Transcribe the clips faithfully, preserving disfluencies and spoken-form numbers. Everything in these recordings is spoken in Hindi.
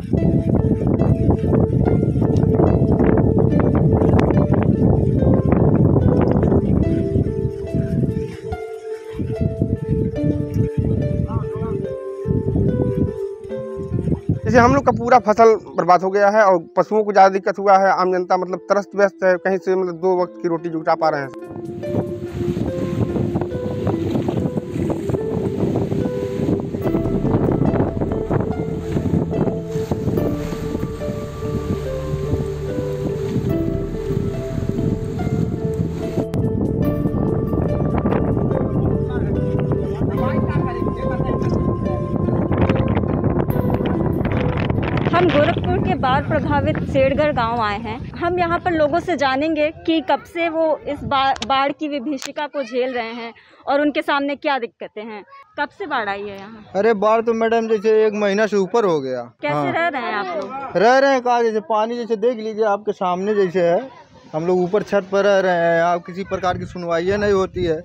जैसे हम लोग का पूरा फसल बर्बाद हो गया है और पशुओं को ज़्यादा दिक्कत हुआ है। आम जनता मतलब त्रस्त व्यस्त है, कहीं से मतलब दो वक्त की रोटी जुटा पा रहे हैं। हम गोरखपुर के बाढ़ प्रभावित शेरगढ़ गांव आए हैं। हम यहां पर लोगों से जानेंगे कि कब से वो इस बाढ़ की विभीषिका को झेल रहे हैं और उनके सामने क्या दिक्कतें हैं। कब से बाढ़ आई है यहाँ? अरे बाढ़ तो मैडम जैसे एक महीना से ऊपर हो गया। कैसे हाँ। रह रहे हैं आप लोग? रह रहे हैं कहा, जैसे पानी जैसे देख लीजिए आपके सामने जैसे है। हम लोग ऊपर छत पर रह रहे हैं, आप किसी प्रकार की सुनवाई नहीं होती है।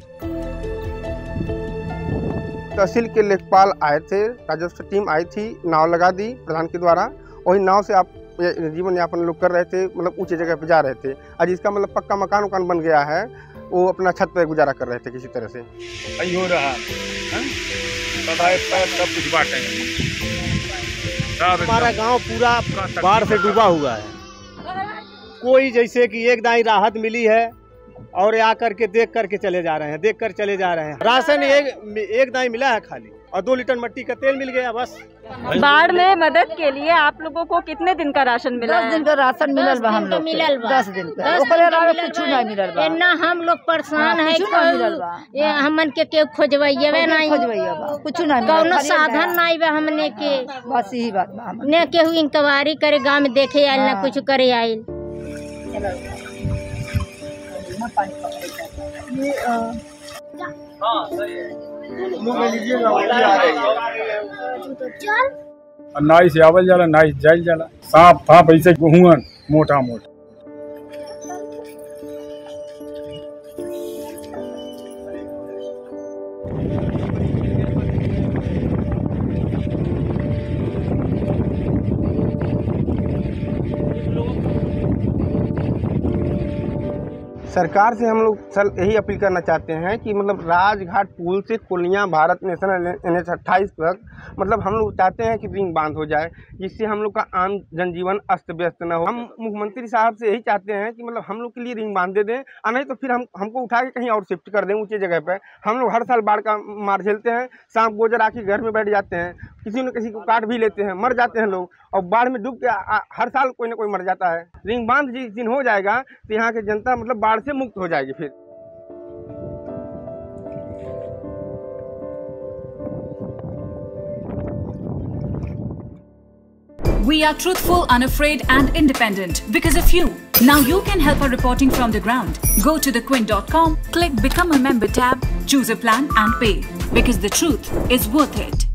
तहसील के लेखपाल आए थे, राजस्व टीम आई थी, नाव लगा दी प्रधान के द्वारा। वही नाव से आप जीवन यापन लोग कर रहे थे, मतलब ऊंचे जगह पे जा रहे थे। आज इसका मतलब पक्का मकान उकान बन गया है, वो अपना छत पे गुजारा कर रहे थे किसी तरह से। हो रहा है सब कुछ बांटेंगे। हमारा गांव पूरा बाढ़ से डूबा हुआ है। कोई जैसे कि एक दाई राहत मिली है और आकर के देख करके चले जा रहे हैं, देख कर चले जा रहे हैं। राशन एक एक दाई मिला है खाली, और दो लीटर मिट्टी का तेल मिल गया बस। बाढ़ में मदद के लिए आप लोगों को कितने दिन का राशन मिला? दस दिन का राशन मिलल बा हम लोग। मिलल बा दस दिन का। ओकरे अलावा कुछ नहीं मिलल बा। ना हम लोग परेशान है, ये हमन के केहू खोजवाइए नहीं, खोजवाइए बा कुछ नहीं, कौनो साधन नहीं बा हमने के। बस यही बात बा। ने केहू इंक्वायरी करे गांव में देखे आइल, ना कुछ करे आइल। नाई से आवल जाला, नाई जाइल जाला। सांप फाप ऐसे हुआ मोटा मोटा। सरकार से हम लोग सर यही अपील करना चाहते हैं कि मतलब राजघाट पुल से कुलियाँ भारत नेशनल एन एच अट्ठाईस तक मतलब हम लोग चाहते हैं कि रिंग बांध हो जाए, जिससे हम लोग का आम जनजीवन अस्त व्यस्त न हो। हम मुख्यमंत्री साहब से यही चाहते हैं कि मतलब हम लोग के लिए रिंग बांध दे दें, और नहीं तो फिर हम हमको उठा के कहीं और शिफ्ट कर दें ऊंचे जगह पर। हम लोग हर साल बाढ़ का मार झेलते हैं, सांप गोजर आके घर में बैठ जाते हैं, किसी न किसी को काट भी लेते हैं, मर जाते हैं लोग, और बाढ़ में डूब के हर साल कोई ना कोई मर जाता है। रिंग बांध जिस दिन हो जाएगा तो यहाँ की जनता मतलब बाढ़ से मुक्त हो जाएगी। फिर We are truthful, unafraid and independent because of you. Now you can help our reporting from the ground. Go to the quint dot com, click Become a Member tab, choose a plan and pay. Because the truth is worth it.